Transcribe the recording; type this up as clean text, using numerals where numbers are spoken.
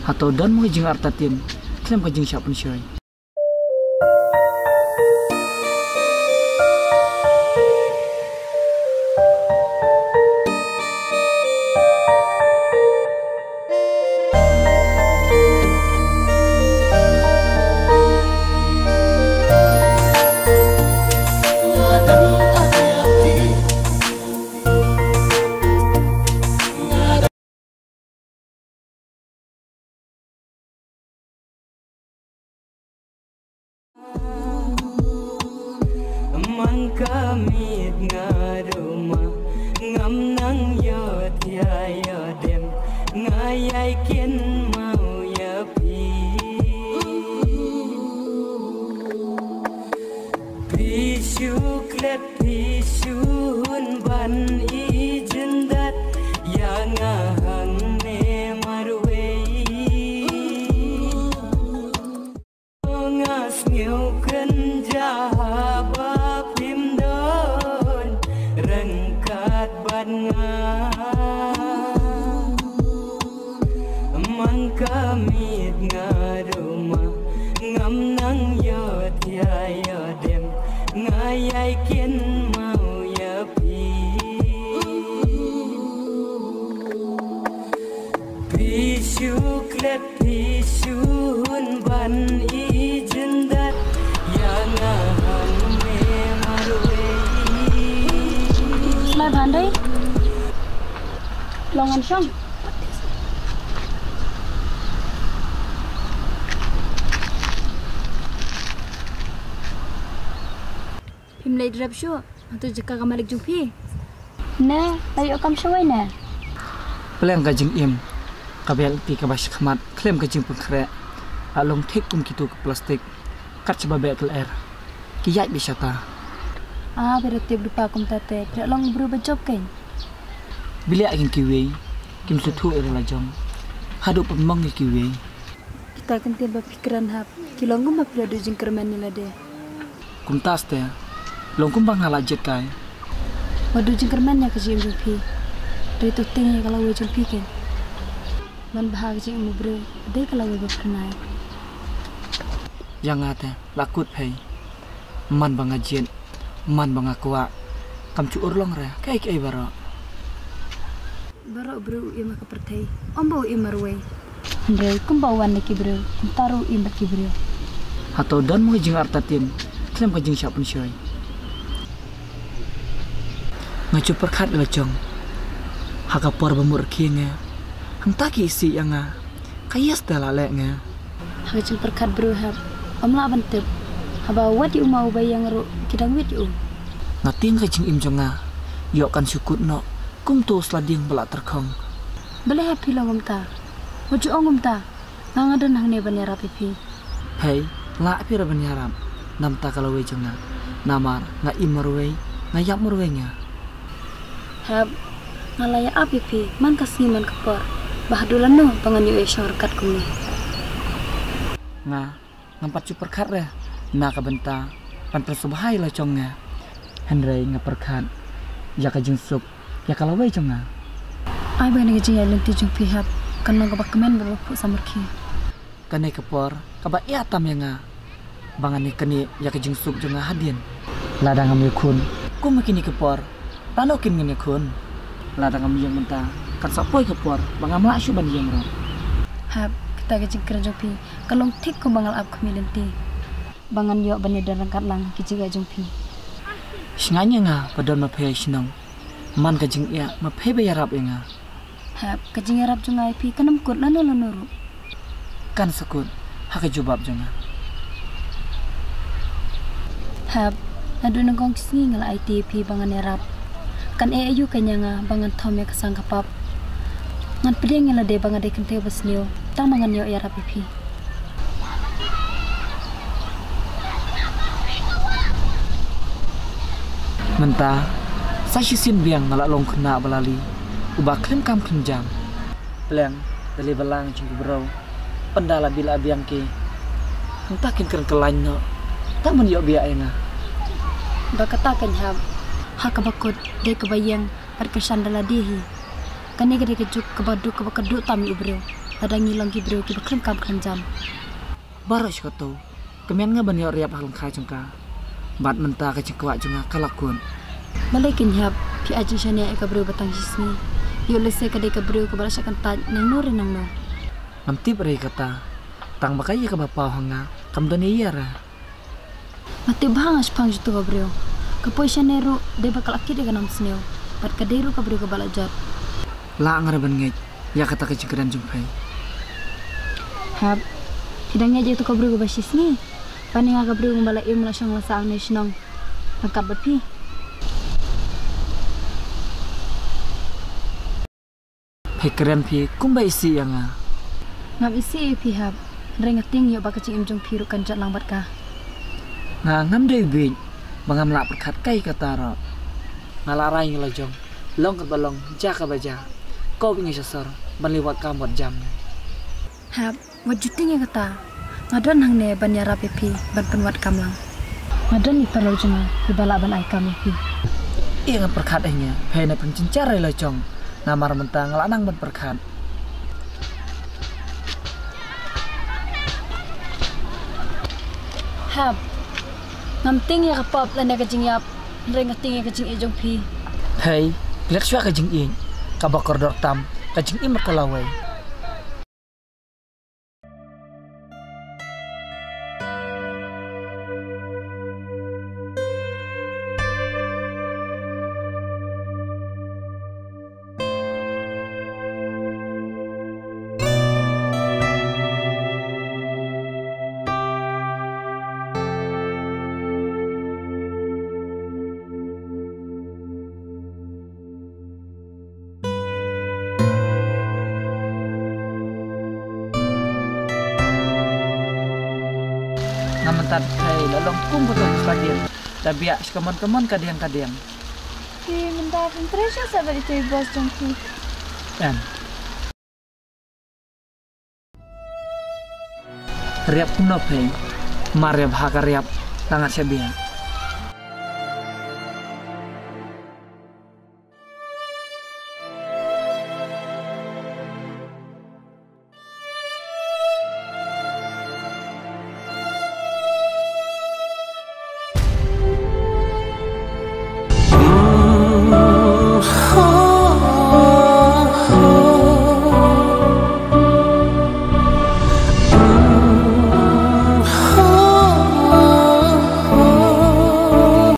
Atau dan mo jing artatin klem ka jing siapun syoy. Kamit nga rumah ngam nang yot ya yodem ngayai kin mau ya pisuklet pisun ban ijendat yang ahang ne marwei ngas ngeu kenjaba kamit nga rumah ngam nang yot ya yodem ngayai kin mau ya pisuklet pisun ban ijendat yang ahang me marwei Lai bandai longan syong Himlay drap syo atau jeka kamalik jumpi ne tayo kam syawai ne Peleng ka jing im kabel pi ka bas khamat klem ka jing pengkre along thik kum kitu ke plastik kat coba bekel air kiyat bisata berarti berupa kum tate tidak long berubah job kan bila agin kiwi kim sutu ira jong hadu pemong kiwi kita kan tiba pikiran hap kilong kum bila do jing kerman ni lade kum tas te long kum bang halajet kai wadu jing kerman ya kejim jumpi dari tu tinggi kalau we jumpi kan man bahag jing mu bro de kalau we bernai yang ate lakut pay man bang ajen man bang akwa kam cu urlong re kai kai baro bro ima ka pertai ombo imarwe ndre kum bawan ki bro taru im ki bro atau dan mo jing artatin klem ka jing siapun syoy ngacu perkat lejong haka por bamur kinge hanta ki isi yanga kayas dala le nge haka perkat bro hab omla bantep haba wadi umau bayang ro kidang wit u ngating ka jing im jonga yo kan sukut no kum to slading bala terkhong bale happy longum ta waju ongum ta ngangadan hang ne banyara pipi hey la pi ra banyaram nam ta kalau we jonga namar nga imarwe nga yap marwe nya hab ngalaya apipi man kasih man kepor bahdulan no pangan yu shortcut kumni nga nampat super khat re na ka benta pan persubhai la chonga henrei nga perkhat ya ka jing sup ya kalau we chonga ai ba ne jing ya lenti jung pi hab kan no ka bakmen ba pu samarki kane kepor ka ba ya tam ya nga bangane kani ya ka jing sup jonga hadin ladang am yakun kum kini kepor tanokin ngene kun ladang am yang menta kan sapoi kepor bangam la syu ban yang ro hab kita ke jing kerja pi kalong tik ko bangal ap kemilenti bangan yo bani dan rangkat lang kijiga jung pi Singanya nga padon maphe sinong man ka jing ya maphe bayarap nga hab ka jing yarap jung ai pi kanam kut lano lano kan sakut haka jubab jonga hab adu nangong singi ngala ITP bangan yarap kan ayu kanya nga bangan thome ka sangkapap ngan pedeng ngala de bangan de kente basnio tang mangan yo yarap pi menta sasisin biang ngala long kena balali ubah klem kam kenjam pleng dali balang jing bro pendala bila biang ke hentakin keren kelany no tak men yo bia nga bakata kan hab hakabakut de kebayang par kesandala dihi kani gede kejuk kebadu kebakadu tami ubro pada ngilang gibro ki bakram kam kan jam. Baru sikoto. Kemen nga banyo riap halang khai jongka. Bat menta ka jengkwa jonga kalakun. Malekin hab pi aji shania e kabro batang sisni. Yo lese kadai kabro ko barasa kan taj nang no rin nang no. Namtip ray kata. Tang bakay ka bapaw hanga. Kamdoni iyara. Mati bangas pang jutu kabro. Kapoy shanero de bakal akid e kanam sneo. Pat kadero kabro ko balajat. La ngaraban ngay. Ya kata ka jengkeran jumpai. Hab hidangnya aja tu kabro ko basis ni. Paning aga kabro ko balai im lasang lasang ni sinong. Angkat bapi. Hekeren pi kumba isi yang nga. Ngam isi pi hab. Rengating yo bakacing im jong piru kan jat langbat ka. Nga ngam day bin. Bangam lak perkat kai kata ro. Ngalaray ng lajong. Long kat balong. Jaka baja. Kau pingi sasar. Banliwat kamot jam. Hab, wajuting ya kata. Ngadan hang ne ban yara pipi ban penwat kamlang. Ngadan ni perlu jenga ibala ban ai kami pi. Iya nga perkat nya. Pay na pangcincaray lajong. Namar mentang lanang ban perkat. Hab, ngamting ya kapap lan ya kajing yap. Rengating ya kajing ejong pi. Hey, lek syua kajing ing. Kabakor dor tam. Kajing im kalaway. Ngamantan hey lalong kum betul sebagian. Dabiak sekamon-kamon kadiang-kadiang. Pi menda pun treasure sabar itu bos jong pi. Kan. Riap kuno pay. Mariap hakariap tangat sebia.